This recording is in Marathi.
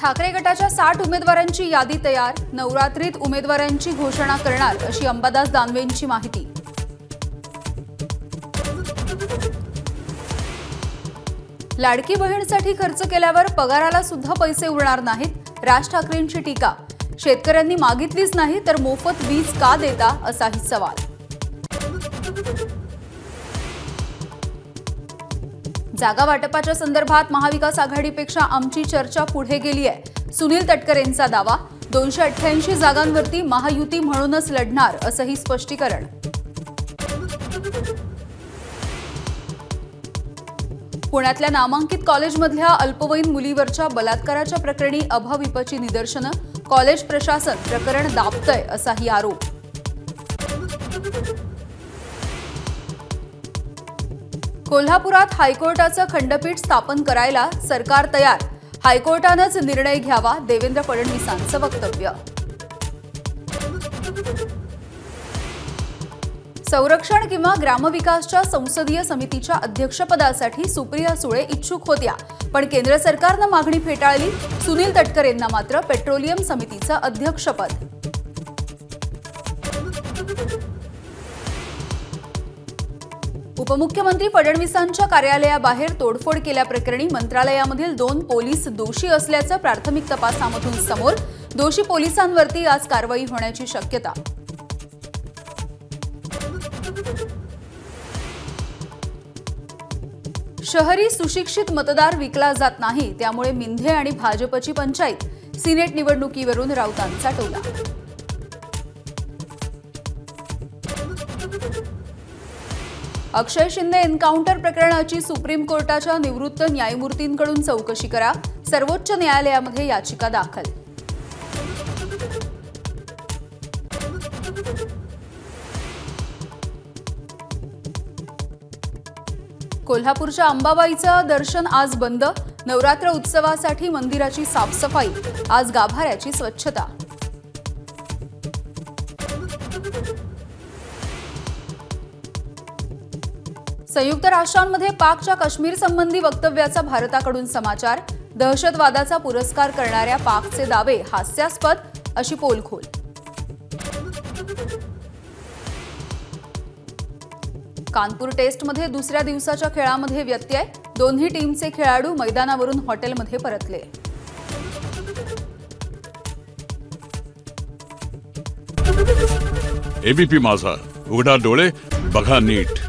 ठाकरे गटाच्या 60 उमेदवारांची यादी तयार, नवरात्रीत उमेदवारांची घोषणा करणार अशी अंबादास दानवेंची माहिती। लाडकी बहीणसाठी खर्च केल्यावर पगाराला सुद्धा पैसे उरणार नाहीत, राज ठाकरेंची टीका। शेतकऱ्यांनी मागितलीच नाही तर मोफत वीज का देता असाही सवाल। जागा वाटपाच्या संदर्भात महाविकास आघाडीपेक्षा आमची चर्चा पुढे गेली आहे, सुनील तटकरेंचा दावा। 288 जागांवरती महायुती म्हणूनच लढणार असंही स्पष्टीकरण। पुण्यातल्या नामांकित कॉलेजमधल्या अल्पवयीन मुलीवरच्या बलात्काराच्या प्रकरणी अभाविपची निदर्शनं, कॉलेज प्रशासन प्रकरण दाबतंय असाही आरोप। कोल्हापुरात हायकोर्टाचं खंडपीठ स्थापन करायला सरकार तयार, हायकोर्टानंच निर्णय घ्यावा, देवेंद्र फडणवीसांचं वक्तव्य। संरक्षण किंवा ग्रामविकासच्या संसदीय समितीच्या अध्यक्षपदासाठी सुप्रिया सुळे इच्छुक होत्या, पण केंद्र सरकारनं मागणी फेटाळली। सुनील तटकरेंना मात्र पेट्रोलियम समितीचं अध्यक्षपद। उपमुख्यमंत्री फडणवीसांच्या कार्यालयाबाहेर तोडफोड केल्याप्रकरणी मंत्रालयामधील 2 पोलीस दोषी असल्याचं प्राथमिक तपासामधून समोर। दोषी पोलिसांवरती आज कारवाई होण्याची शक्यता। शहरी सुशिक्षित मतदार विकला जात नाही, त्यामुळे मिंधे आणि भाजपची पंचायत। सिनेट निवडणुकीवरून राऊतांचा टोला। अक्षय शिंदे एन्काउंटर प्रकरणाची सुप्रीम कोर्टाच्या निवृत्त न्यायमूर्तींकडून चौकशी करा, सर्वोच्च न्यायालयामध्ये याचिका दाखल। कोल्हापूरच्या अंबाबाईचं दर्शन आज बंद, नवरात्र उत्सवासाठी मंदिराची साफसफाई, आज गाभाऱ्याची स्वच्छता। संयुक्त राष्ट्रांमध्ये पाकच्या काश्मीर संबंधी वक्तव्याचा भारताकडून समाचार, दहशतवादाचा पुरस्कार करणाऱ्या पाकचे दावे हास्यास्पद अशी पोलखोल। कानपूर टेस्टमध्ये दुसऱ्या दिवसाच्या खेळामध्ये व्यत्यय, दोन्ही टीमचे खेळाडू मैदानावरून हॉटेलमध्ये परतले। एबीपी माझा, उघडा डोळे बघा नीट।